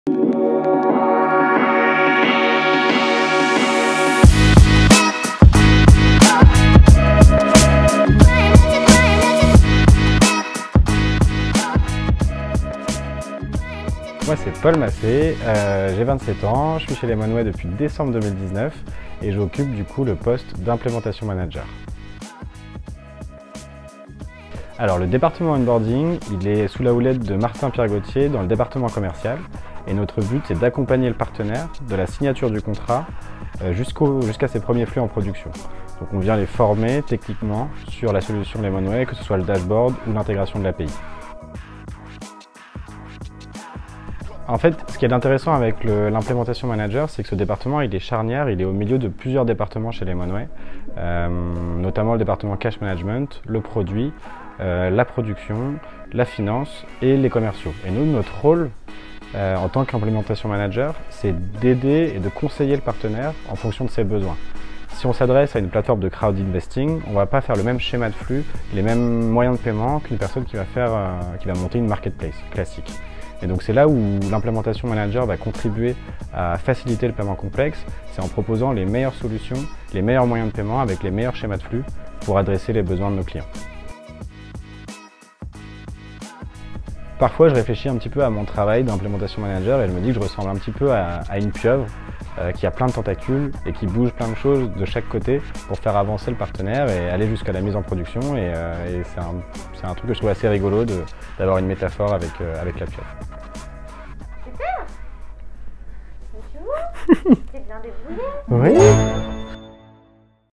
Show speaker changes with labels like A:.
A: Moi c'est Paul Massé, j'ai 27 ans, je suis chez Lemonway depuis décembre 2019 et j'occupe du coup le poste d'implémentation manager. Alors le département onboarding, il est sous la houlette de Martin Pierre-Gauthier dans le département commercial et notre but c'est d'accompagner le partenaire de la signature du contrat jusqu'à ses premiers flux en production. Donc on vient les former techniquement sur la solution Lemonway, que ce soit le dashboard ou l'intégration de l'API. En fait, ce qui est intéressant avec l'implémentation manager, c'est que ce département il est charnière, il est au milieu de plusieurs départements chez Lemonway, notamment le département cash management, le produit, la production, la finance et les commerciaux. Et nous, notre rôle en tant qu'implémentation manager, c'est d'aider et de conseiller le partenaire en fonction de ses besoins. Si on s'adresse à une plateforme de crowd investing, on ne va pas faire le même schéma de flux, les mêmes moyens de paiement qu'une personne qui va monter une marketplace classique. Et donc c'est là où l'implémentation manager va contribuer à faciliter le paiement complexe, c'est en proposant les meilleures solutions, les meilleurs moyens de paiement avec les meilleurs schémas de flux pour adresser les besoins de nos clients. Parfois je réfléchis un petit peu à mon travail d'implémentation manager et je me dis que je ressemble un petit peu à une pieuvre qui a plein de tentacules et qui bouge plein de choses de chaque côté pour faire avancer le partenaire et aller jusqu'à la mise en production. Et c'est un truc que je trouve assez rigolo d'avoir une métaphore avec la pieuvre.
B: Super! Mais tu vois, t'es bien débrouillé.
A: Oui.